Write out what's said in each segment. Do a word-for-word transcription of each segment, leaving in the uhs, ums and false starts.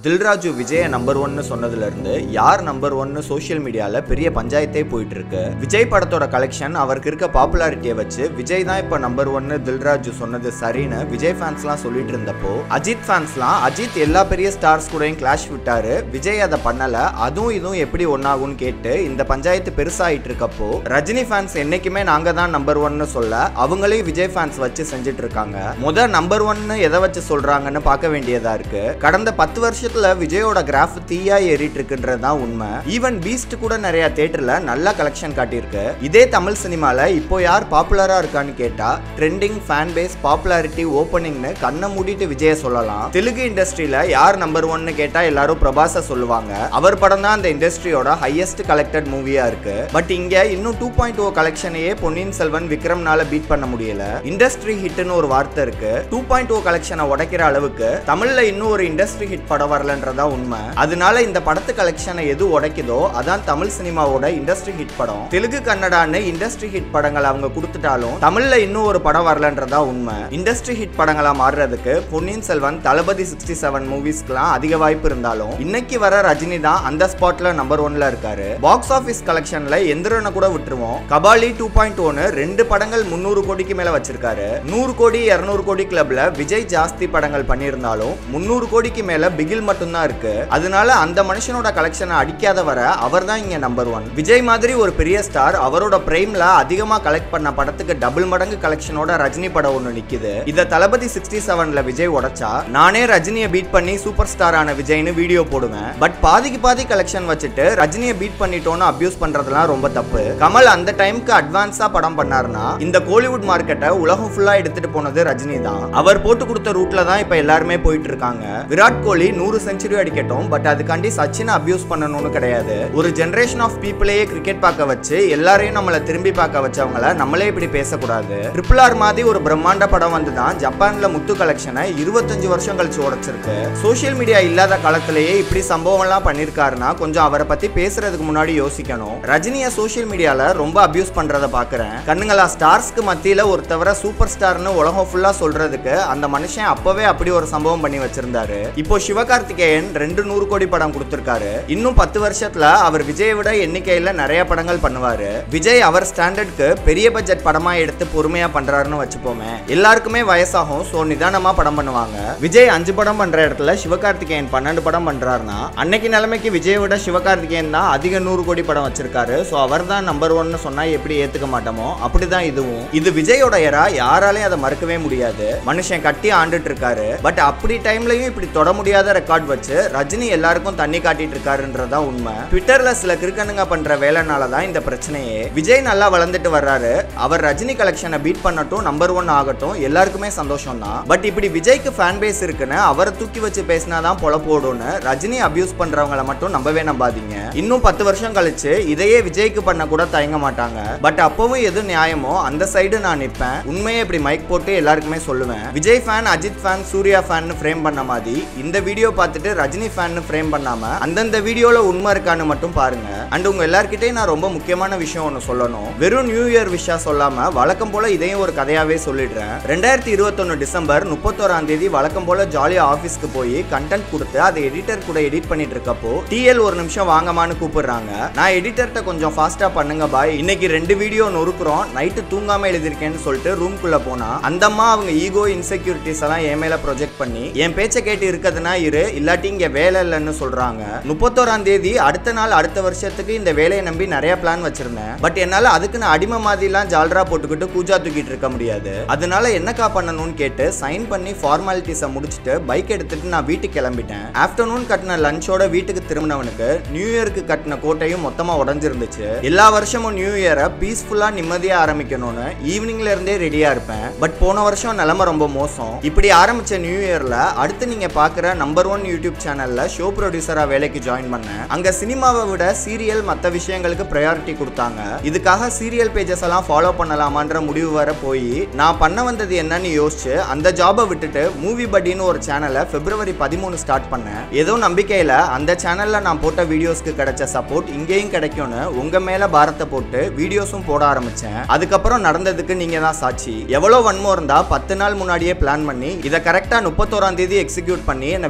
Dil Raju Vijaya number ஒன்னு சொன்னதுல இருந்து யார் நம்பர் ஒன்னு சோஷியல் மீடியால பெரிய பஞ்சாயத்தே போயிட்டு இருக்கு. விஜய் படத்தோட கலெக்ஷன் அவருக்கு இருக்க பாப்புலாரிட்டியை வச்சு விஜய் தான் இப்ப நம்பர் ஒன்னு தில்ராஜு சொன்னது சரின்னு விஜய் ஃபேன்ஸ்லாம் சொல்லிட்டு இருந்தப்போ அஜித் ஃபேன்ஸ்லாம் அஜித் எல்லா பெரிய ஸ்டார்ஸ் கூடயும் கிளாஷ் விட்டாரு, விஜய் அதை பண்ணல, அதுவும் இதுவும் எப்படி ஒன்னாகும்னு கேட்டு இந்த பஞ்சாயத்து பெருசாயிட்டு இருக்கப்போ ரஜினி ஃபேன்ஸ் என்னைக்குமே நாங்க தான் நம்பர் ஒன்னு சொல்ல அவங்களையும் விஜய் ஃபேன்ஸ் வச்சு செஞ்சுட்டு இருக்காங்க. முத நம்பர் ஒன்னு எதை வச்சு சொல்றாங்கன்னு பார்க்க வேண்டியதா இருக்கு. கடந்த பத்து வருஷத்துல விஜயோட கிராஃப் தீயா ஏறிட்டு இருக்குன்றதுதான் உண்மை. ஈவன் பீஸ்ட் கூட நிறைய தியேட்டர்ல நல்ல கலெக்ஷன் காட்டியிருக்கு. இதே தமிழ் சினிமால இப்போ யார் பாப்புலரா இருக்கான்னு கேட்டா ட்ரெண்டிங், ஃபேன் பேஸ், பாப்புலாரிட்டி, ஓப்பனிங்னு கண்ணை மூடிட்டு விஜய சொல்லலாம். தெலுங்கு இண்டஸ்ட்ரியில யார் நம்பர் ஒன்னு கேட்டா எல்லாரும் பிரபாஸ சொல்லுவாங்க. அவர் படம் தான் அந்த இண்டஸ்ட்ரியோட ஹையஸ்ட் கலெக்டட் மூவியா இருக்கு. பட் இங்க இன்னும் டூ பாயிண்ட் ஓ கலெக்ஷனையே பொன்னியின் செல்வன், விக்ரம்னால பீட் பண்ண முடியல. இண்டஸ்ட்ரி ஹிட்னு ஒரு வார்த்தை இருக்கு. டூ பாயிண்ட் ஓ கலெக்ஷனை உடைக்கிற அளவுக்கு தமிழ்ல இன்னும் ஒரு இண்டஸ்ட்ரி ஹிட் படம் வரலன்றதா உண்மை. அதனால இந்த படத்து கலெக்ஷனை எது உடைக்குதோ அதான் தமிழ் சினிமாவோட இண்டஸ்ட்ரி ஹிட் படம். தெலுங்கு, கன்னடான்னு இண்டஸ்ட்ரி ஹிட் படங்கள் அவங்க கொடுத்துட்டாலும் தமிழ்ல இன்னும் ஒரு படம் வரலன்றதா உண்மை. இண்டஸ்ட்ரி ஹிட் படங்களா மாறுறதுக்கு பொன்னியின் செல்வன், தளபதி சிக்ஸ்டி செவன் மூவிஸ்க்குலாம் அதிக வாய்ப்பு இருந்தாலும் இன்னைக்கு வர ரஜினி தான் அந்த ஸ்பாட்ல நம்பர் ஒன்ல இருக்காரு. பாக்ஸ் ஆபீஸ் கலெக்ஷன்ல எந்திரனை கூட விட்டுருவோம். கபாலி டூ பாயிண்ட் ஒன்னு ரெண்டு படங்கள் முன்னூறு கோடிக்கு மேல வச்சிருக்காரு. நூறு கோடி இருநூறு கோடி கிளப்ல விஜய் ஜாஸ்தி படங்கள் பண்ணியிருந்தாலும் முன்னூறு கோடிக்கு மேல பிகில் மட்டும் தான் இருக்கு. அதனால அந்த மனுஷனோட கலெக்ஷனை அடிக்காத வர அவர் தான் இங்க நம்பர் ஒன். விஜய் மாதிரி ஒரு பெரிய ஸ்டார் அவரோட பிரைம்ல அதிகமா கலெக்ட் பண்ண படத்துக்கு டபுள் மடங்கு கலெக்ஷனோட ரஜினி படம் ஒன்னு நிக்குது. இத தளபதி சிக்ஸ்டி செவன்ல விஜய் உடைச்சா நானே ரஜினியை பீட் பண்ணி சூப்பர் ஸ்டார் ஆன விஜய்னு வீடியோ போடுவேன். பட் பாதிக்கு பாதி கலெக்ஷன் வச்சுட்டு ரஜினியை பீட் பண்ணிட்டோன்னு அபியூஸ் பண்றதுலாம் ரொம்ப தப்பு. கமல் அந்த டைம்க்கு அட்வான்ஸா படம் பண்ணாருன்னா இந்த கோலிவுட் மார்க்கெட்டை உலகம் ஃபுல்லா எடுத்துட்டு போனது ரஜினி தான். அவர் போட்டு கொடுத்த ரூட்ல தான் இப்ப எல்லாருமே போயிட்டு இருக்காங்க. விராட் கோலி நூறு செஞ்சுரி அடிக்கட்டும், பட் அதுக்காண்டி சச்சினை அபியூஸ் பண்ணணும்னு கிடையாது. ஒரு ஜெனரேஷன் ஆஃப் பீப்புளையே கிரிக்கெட் பார்க்க வச்சு எல்லாரையும் நம்மள திரும்பி பார்க்க வச்சவங்கள நம்மளே இப்படி பேசக்கூடாது. ட்ரிபிள் ஆர் மாதிரி ஒரு பிரம்மாண்ட படம் வந்து தான் ஜப்பான்ல முத்து கலெக்ஷனை இருபத்தஞ்சு வருஷம் கழிச்சு உடைச்சிருக்கு. சோசியல் மீடியா இல்லாத காலத்திலேயே இப்படி சம்பவம் எல்லாம் பண்ணிருக்காருன்னா கொஞ்சம் அவரை பத்தி பேசுறதுக்கு முன்னாடி யோசிக்கணும். ரஜினியை சோசியல் மீடியால ரொம்ப அபியூஸ் பண்றத பாக்குறேன். கண்ணுங்களா, ஸ்டார்ஸ்க்கு மத்தியில ஒருத்தவரை சூப்பர் ஸ்டார்னு உலகம் ஃபுல்லா சொல்றதுக்கு அந்த மனுஷன் அப்பவே அப்படி ஒரு சம்பவம் பண்ணி வச்சிருந்தாரு. இப்போ சிவகார்த்திகேயன் ரெண்டு நூறு கோடி படம் கொடுத்திருக்காரு. இன்னும் பத்து வருஷத்துல அவர் விஜயை விட எண்ணிக்கையில நிறைய படங்கள் பண்ணுவாரு. விஜய் அவர் ஸ்டாண்டர்ட்க்கு பெரிய பட்ஜெட் படமா எடுத்து பொறுமையா பண்றாருன்னு வச்சுப்போமே. எல்லாருக்குமே வயசாகும், சோ நிதானமா படம் பண்ணுவாங்க. விஜய் அஞ்சு படம் பண்ற இடத்துல சிவகார்த்திகேயன் பன்னெண்டு படம் பண்றாருன்னா அன்னைக்கு நிலைமைக்கு விஜயை விட சிவகார்த்திகேயன் தான் அதிக நூறு கோடி படம் வச்சிருக்காரு. சோ அவர் தான் நம்பர் ஒன்னு சொன்னா எப்படி ஏத்துக்க மாட்டோமோ அப்படிதான் இதுவும். இது விஜயோட எரா, யாராலையும் அதை மறுக்கவே முடியாது. மனுஷன் கட்டி ஆண்டுட்டு இருக்காரு. பட் அப்படி டைம்லயும் இப்படி தொட முடியாத ரெக்கார்ட் வச்சு ரஜினி எல்லாருக்கும் தண்ணி காட்டிட்டு இருக்காருன்றதா உண்மை. ட்விட்டர்ல சில கிறுக்கனுங்க பண்ற வேலைனாலதான் இந்த பிரச்சனையே. விஜய் நல்லா வளர்ந்துட்டு வர்றாரு. அவர் ரஜினி கலெக்ஷனை பீட் பண்ணட்டும், நம்பர் ஒன் ஆகட்டும், எல்லாருக்குமே சந்தோஷம் தான். பட் இப்படி விஜய்க்கு ஃபேன் பேஸ் இருக்குன்னு அவரை தூக்கி வச்சு பேசினாதான் பொழப்போடும்னு ரஜினி அபியூஸ் பண்றவங்களை மட்டும் நம்பவே நம்பாதீங்க. இன்னும் பத்து வருஷம் கழிச்சு இதையே விஜய்க்கு பண்ண கூட தயங்க மாட்டாங்க. பட் அப்பவும் எது நியாயமோ அந்த சைடு நான் நிற்பேன். உண்மையை இப்படி மைக் போட்டு எல்லாருக்குமே சொல்லுவேன். Vijay fan, Ajith fan, Suriya fan frame பண்ண மாதிரி இந்த வீடியோ பார்த்துட்டு ரஜினி ஃபேன் ஃப்ரேம் பண்ணாம அந்தந்த வீடியோல உண்மை இருக்கான்னு மட்டும் பாருங்க. அண்ட் உங்க எல்லார்கிட்டயும் நான் ரொம்ப முக்கியமான விஷயம் ஒன்னு சொல்லணும். வெறும் நியூ இயர் விஷா சொல்லாம வழக்கம் போல இதையும் ஒரு கதையாவே சொல்லிடுறேன். ரெண்டாயிரத்தி இருபத்தி ஒன்னு டிசம்பர் முப்பத்தோராம் தேதி வழக்கம் போல ஜாலியா ஆபீஸ்க்கு போய் கண்டென்ட் கொடுத்து அதை எடிட்டர் கூட எடிட் பண்ணிட்டு இருக்கப்போ டிஎல் ஒரு நிமிஷம் வாங்கமான்னு கூப்பிடுறாங்க. நான் எடிட்டர்ட்ட கொஞ்சம் ஃபாஸ்டா பண்ணுங்க பாய், இன்னைக்கு ரெண்டு வீடியோ நொறுக்குறோம், நைட்டு தூங்காம எழுதிருக்கேன்னு சொல்லிட்டு ரூம்குள்ள போனா அந்த அம்மா அவங்க ஈகோ, இன்செக்யூரிட்டிஸ் எல்லாம் என் மேல ப்ரொஜெக்ட் பண்ணி என் பேச்சை கேட்டு இருக்கிறதுனா இரு, இல்லாட்டி இங்க வேலை இல்லைன்னு சொல்றாங்க. முப்பத்தோராம் தேதி அடுத்த நாள் அடுத்த வருஷத்துக்கு இந்த வேலையை நம்பி நிறைய பிளான் வச்சிருந்தேன். பட் என்னால அதுக்குன்னு அடிமை மாதிரிலாம் ஜால்ரா போட்டுக்கிட்டு கூஜா தூக்கிட்டு இருக்க முடியாது. அதனால என்னக்கா பண்ணணும்னு கேட்டு சைன் பண்ணி ஃபார்மாலிட்டிஸை முடிச்சுட்டு பைக் எடுத்துட்டு நான் வீட்டுக்கு கிளம்பிட்டேன். ஆஃப்டர்நூன் கட்டின லஞ்சோட வீட்டுக்கு திரும்பினவனுக்கு நியூ இயருக்கு கட்டின கோட்டையும் மொத்தமா உடஞ்சிருந்துச்சு. எல்லா வருஷமும் நியூ இயரை பீஸ்ஃபுல்லா நிம்மதியா ஆரம்பிக்கணும்னு ஈவினிங்ல இருந்தே ரெடியா இருப்பேன். பட் போன வருஷம் நிலைமை ரொம்ப மோசம். இப்படி ஆரம்பிச்ச நியூ இயர்ல அடுத்து நீங்க பாக்குற நம்பர் ஒன் யூடியூப் சேனல்ல ஷோ ப்ரொடியூசரா வேலைக்கு ஜாயின் பண்ணேன். அங்க சினிமாவை விட சீரியல் மத்த விஷயங்களுக்கு ப்ரையாரிட்டி கொடுத்தாங்க. இதுக்காக சீரியல் பேஜஸ் எல்லாம் ஃபாலோ பண்ணலாமான்ற முடிவு வர போய் நான் பண்ண வந்தது என்னன்னு யோசிச்சு அந்த ஜாபை விட்டுட்டு மூவி பட்டின்னு ஒரு சேனலை பிப்ரவரி பதிமூணு ஸ்டார்ட் பண்ணேன். ஏதோ நம்பிக்கையில அந்த சேனல்ல நான் போட்ட வீடியோஸ்க்கு கிடைச்ச சப்போர்ட் இங்கேயும் கிடைக்கும்னு உங்க மேல பாரத்தை போட்டு வீடியோஸும் போட ஆரம்பிச்சேன். அதுக்கப்புறம் நடந்ததுக்கு நீங்க தான் சாட்சி. எவ்வளவு வன்மம் இருந்தா பத்து நாள் முன்னாடியே பிளான் பண்ணி இதை கரெக்டா முப்பத்தோராம் தேதி எக்ஸிக்யூட் பண்ணி என்ன வெளியே அனுப்பி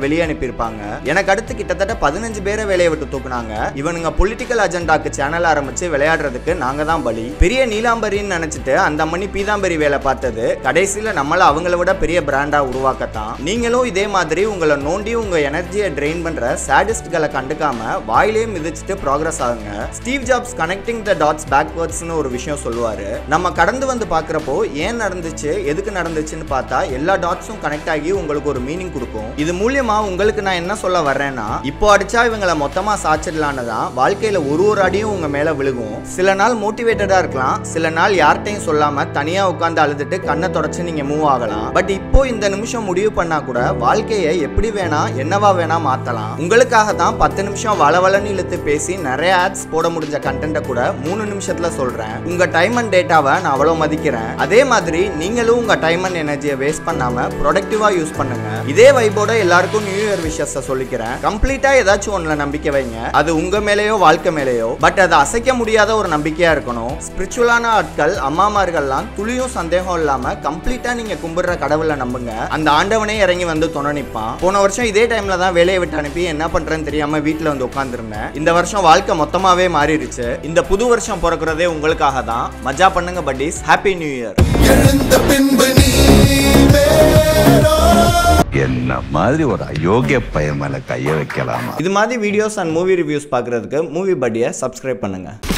அனுப்பியிருப்பாங்க. எனக்கு அடுத்து கிட்டத்தட்ட பதினஞ்சு பேரை வேலையை விட்டு தூக்குனாங்க. இவனுங்க பொலிட்டிக்கல் அஜெண்டாக்கு சேனல் ஆரம்பிச்சு விளையாடுறதுக்கு நாங்க தான் பலி. பெரிய நீலாம்பரின்னு நினைச்சிட்டு அந்த மணி பீதாம்பரி வேலை பார்த்தது கடைசியில நம்மள அவங்கள விட பெரிய பிராண்டா உருவாக்கத்தான். நீங்களும் இதே மாதிரி உங்களை நோண்டி உங்க எனர்ஜியை ட்ரெயின் பண்ற சாடிஸ்ட்களை கண்டுக்காம வாயிலே மிதிச்சுட்டு ப்ராக்ரஸ் ஆகுங்க. Steve Jobs connecting the dots பேக்வர்ட்ஸ்னு ஒரு விஷயம் சொல்லுவாரு. நம்ம கடந்து வந்து பாக்குறப்போ ஏன் நடந்துச்சு எதுக்கு நடந்துச்சுன்னு பார்த்தா எல்லா டாட்ஸும் கனெக்ட் ஆகி உங்களுக்கு ஒரு மீனிங் கொடுக்கும். இது மூலியமா உங்களுக்கு நான் என்ன சொல்ல வர்றேன்னா, இப்போ அடிச்சா இவங்களை மொத்தமா சாச்சிடலான்னு தான் வாழ்க்கையில ஒரு ஒரு அடியும் உங்க மேல விழுகும். சில நாள் மோட்டிவேட்டடா இருக்கலாம், சில நாள் யார்கிட்டையும் சொல்லாம தனியா உட்கார்ந்து அழுதுட்டு கண்ணை தொடச்சு நீங்க மூவ் ஆகலாம். பட் இப்போ இந்த நிமிஷம் முடிவு பண்ணா கூட வாழ்க்கையை எப்படி வேணா என்னவா வேணா மாத்தலாம். உங்களுக்காக தான் பத்து நிமிஷம் வளவலன்னு இழுத்து பேசி நிறைய ஆட்ஸ் போட முடிஞ்ச கண்டென்ட்டை கூட மூணு நிமிஷத்துல சொல்றேன். உங்க டைம் அண்ட் டேட்டாவை நான் அவ்வளவு மதிக்கிறேன். அதே மாதிரி நீங்களும் உங்க டைம் அண்ட் எனர்ஜியை வேஸ்ட் பண்ணாம ப்ரொடக்டிவா யூஸ் பண்ணுங்க. இதே வைபோட எல்லாருக்கும் நியூ இயர் விஷஸ் சொல்லிக்கிறேன். கம்ப்ளீட்டா ஏதாச்சும் ஒண்ணுல நம்பிக்கை வைங்க. அது உங்க மேலேயோ வாழ்க்கை மேலேயோ, பட் அதை அசைக்க முடியாத ஒரு நம்பிக்கையா இருக்கணும். ஸ்பிரிச்சுவலான ஆட்கள் அம்மாமார்கள்லாம் துளியும் சந்தேகம் இல்லாம கம்ப்ளீட்டா நீங்க கும்பிடுற கடவுளை நம்புங்க. அந்த ஆண்டவனே இறங்கி வந்து துணை நிற்பான். போன வருஷம் இதே டைம்ல தான் வேலையை விட்டு அனுப்பி என்ன பண்றேன்னு தெரியாம வீட்டுல வந்து உட்கார்ந்துருந்தேன். இந்த வருஷம் வாழ்க்கை மொத்தமாவே மாறிடுச்சு. இந்த புது வருஷம் பிறக்கிறதே உங்களுக்காக தான். மஜா பண்ணுங்க பட்டீஸ். Happy new year. என்ன மாதிரி ஒரு அயோக்கிய பையன் மேல கைய வைக்கலாமா? இது மாதிரி வீடியோஸ் அண்ட் மூவி ரிவ்யூஸ் பார்க்கறதுக்கு மூவி பட்டியை சப்ஸ்கிரைப் பண்ணுங்க.